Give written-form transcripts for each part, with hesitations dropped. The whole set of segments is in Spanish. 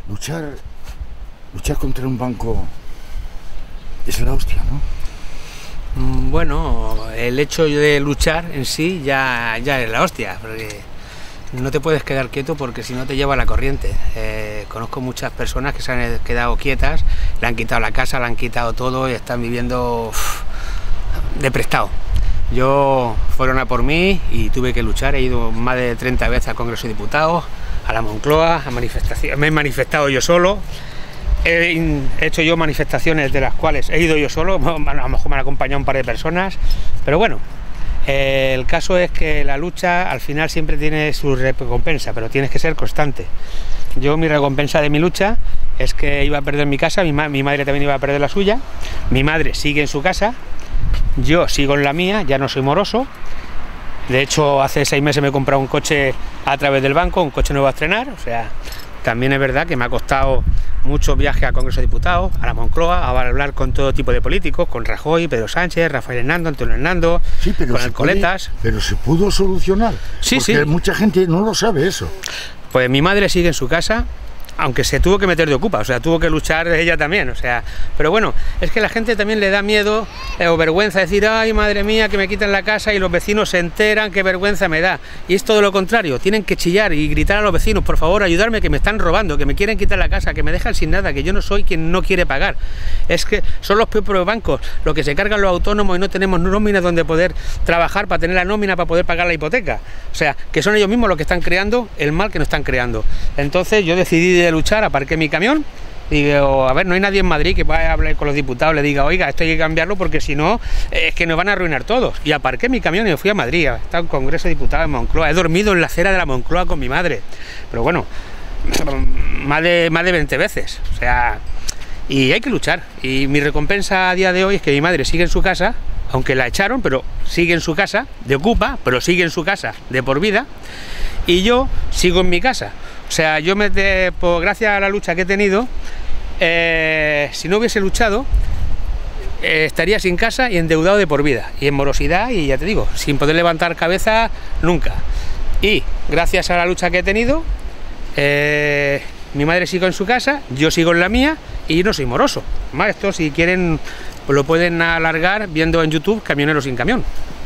Luchar contra un banco es la hostia, ¿no? Bueno, el hecho de luchar en sí ya es la hostia, porque no te puedes quedar quieto porque si no te lleva la corriente. Conozco muchas personas que se han quedado quietas, le han quitado la casa, le han quitado todo y están viviendo de prestado. Fueron a por mí y tuve que luchar, he ido más de 30 veces al Congreso de Diputados, a la Moncloa, a manifestaciones, me he manifestado yo solo, he hecho yo manifestaciones de las cuales he ido yo solo, a lo mejor me han acompañado un par de personas, pero bueno, el caso es que la lucha al final siempre tiene su recompensa, pero tienes que ser constante. Mi recompensa de mi lucha es que iba a perder mi casa, mi madre también iba a perder la suya, mi madre sigue en su casa, yo sigo en la mía, ya no soy moroso. De hecho, hace 6 meses me he comprado un coche a través del banco, un coche nuevo a estrenar, o sea, también es verdad que me ha costado muchos viajes al Congreso de Diputados, a la Moncloa, a hablar con todo tipo de políticos, con Rajoy, Pedro Sánchez, Rafael Hernando, Antonio Hernando, sí, con el Coletas. Pero se pudo solucionar, sí, porque sí. Mucha gente no lo sabe eso. Pues mi madre sigue en su casa, aunque se tuvo que meter de ocupa, o sea, tuvo que luchar ella también, o sea, pero bueno, es que la gente también le da miedo o vergüenza decir, ay, madre mía, que me quitan la casa y los vecinos se enteran, qué vergüenza me da, y es todo lo contrario, tienen que chillar y gritar a los vecinos, por favor, ayudarme, que me están robando, que me quieren quitar la casa, que me dejan sin nada, que yo no soy quien no quiere pagar, es que son los propios bancos los que se cargan los autónomos y no tenemos nóminas donde poder trabajar para tener la nómina para poder pagar la hipoteca, o sea, que son ellos mismos los que están creando el mal que nos están creando. Entonces yo decidí de luchar, aparqué mi camión, digo, a ver, no hay nadie en Madrid que vaya a hablar con los diputados, le diga, oiga, esto hay que cambiarlo porque si no, es que nos van a arruinar todos. Y aparqué mi camión y me fui a Madrid, está un Congreso de Diputados en Moncloa, he dormido en la acera de la Moncloa con mi madre, pero bueno, más de 20 veces, o sea, y hay que luchar. Y mi recompensa a día de hoy es que mi madre sigue en su casa, aunque la echaron, pero sigue en su casa, de ocupa, pero sigue en su casa de por vida, y yo sigo en mi casa. O sea, gracias a la lucha que he tenido, si no hubiese luchado, estaría sin casa y endeudado de por vida, y en morosidad, y ya te digo, sin poder levantar cabeza nunca. Y gracias a la lucha que he tenido, mi madre sigue en su casa, yo sigo en la mía, y no soy moroso. Más esto, si quieren, pues lo pueden alargar viendo en YouTube Camionero sin Camión.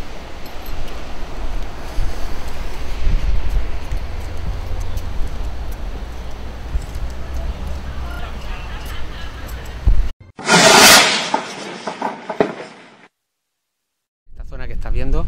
Zona que estás viendo.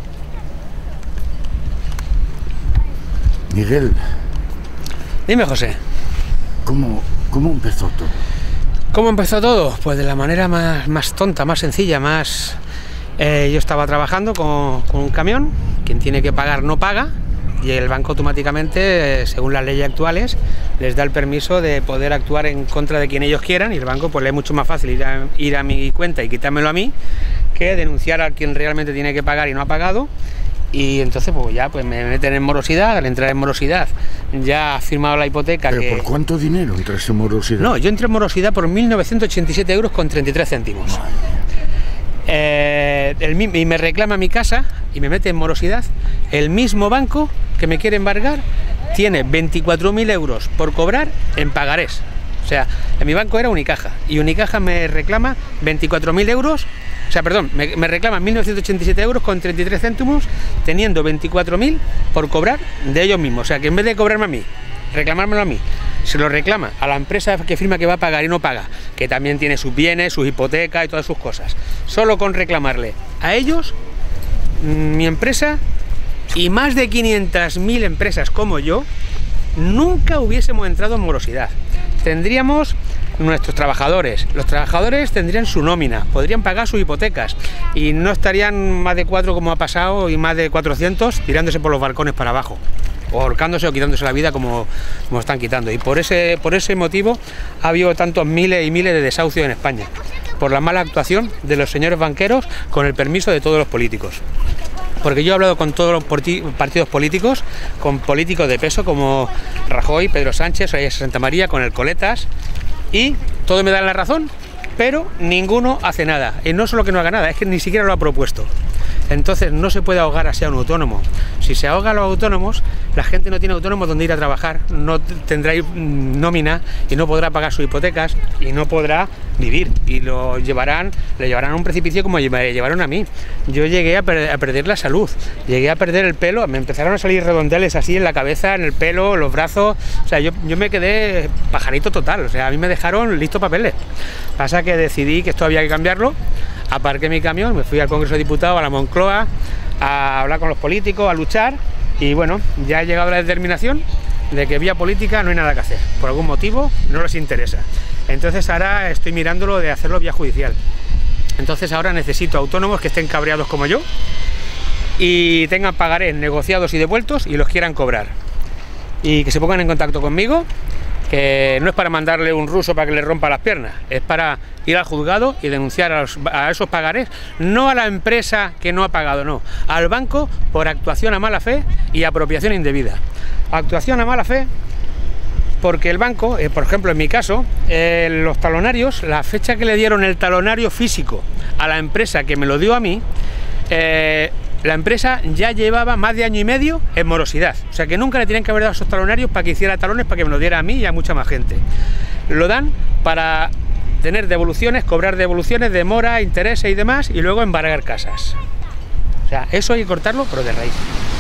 Miguel. Dime, José. ¿Cómo empezó todo? ¿Cómo empezó todo? Pues de la manera más tonta, más sencilla, yo estaba trabajando con un camión, quien tiene que pagar no paga, y el banco automáticamente, según las leyes actuales, les da el permiso de poder actuar en contra de quien ellos quieran, y el banco pues le es mucho más fácil ir a mi cuenta y quitármelo a mí, que denunciar a quien realmente tiene que pagar y no ha pagado. Y entonces pues ya me meten en morosidad. Al entrar en morosidad ya ha firmado la hipoteca. ¿Pero por cuánto dinero entras en morosidad? No, yo entré en morosidad por 1.987 euros con 33 céntimos. Y me reclama mi casa y me mete en morosidad. El mismo banco que me quiere embargar tiene 24.000 euros por cobrar en pagarés. O sea, en mi banco era Unicaja, y Unicaja me reclama 24.000 euros, o sea, perdón, me reclaman 1.987 euros con 33 céntimos, teniendo 24.000 por cobrar de ellos mismos. O sea, que en vez de cobrarme a mí, reclamármelo a mí, se lo reclama a la empresa que firma que va a pagar y no paga, que también tiene sus bienes, sus hipotecas y todas sus cosas. Solo con reclamarle a ellos, mi empresa y más de 500.000 empresas como yo, nunca hubiésemos entrado en morosidad. Tendríamos nuestros trabajadores, los trabajadores tendrían su nómina, podrían pagar sus hipotecas y no estarían más de 4 como ha pasado y más de 400 tirándose por los balcones para abajo, o ahorcándose o quitándose la vida como están quitando. Y por ese motivo ha habido tantos miles y miles de desahucios en España, por la mala actuación de los señores banqueros con el permiso de todos los políticos. Porque yo he hablado con todos los partidos políticos, con políticos de peso como Rajoy, Pedro Sánchez, Soraya Santamaría, con el Coletas, y todos me dan la razón, pero ninguno hace nada. Y no solo que no haga nada, es que ni siquiera lo ha propuesto. Entonces no se puede ahogar así a un autónomo. Si se ahoga a los autónomos, la gente no tiene autónomos donde ir a trabajar, no tendrá nómina y no podrá pagar sus hipotecas y no podrá vivir, y le llevarán a un precipicio como me llevaron a mí. Yo llegué a perder la salud, llegué a perder el pelo, me empezaron a salir redondeles así en la cabeza, en el pelo, los brazos, o sea, yo me quedé pajarito total, o sea, a mí me dejaron listo papeles. Pasa que decidí que esto había que cambiarlo, aparqué mi camión, me fui al Congreso de Diputados, a la Moncloa, a hablar con los políticos, a luchar, y bueno, ya he llegado a la determinación de que vía política no hay nada que hacer, por algún motivo no les interesa. Entonces ahora estoy mirándolo de hacerlo vía judicial. Entonces ahora necesito autónomos que estén cabreados como yo y tengan pagarés negociados y devueltos y los quieran cobrar. Y que se pongan en contacto conmigo, que no es para mandarle un ruso para que le rompa las piernas, es para ir al juzgado y denunciar a esos pagarés, no a la empresa que no ha pagado, no, al banco por actuación a mala fe y apropiación indebida. Actuación a mala fe porque el banco, por ejemplo en mi caso, los talonarios, la fecha que le dieron el talonario físico a la empresa que me lo dio a mí, la empresa ya llevaba más de año y medio en morosidad, o sea que nunca le tenían que haber dado esos talonarios para que hiciera talones, para que me lo diera a mí y a mucha más gente. Lo dan para tener devoluciones, cobrar devoluciones de mora, intereses y demás, y luego embargar casas. O sea, eso hay que cortarlo, pero de raíz.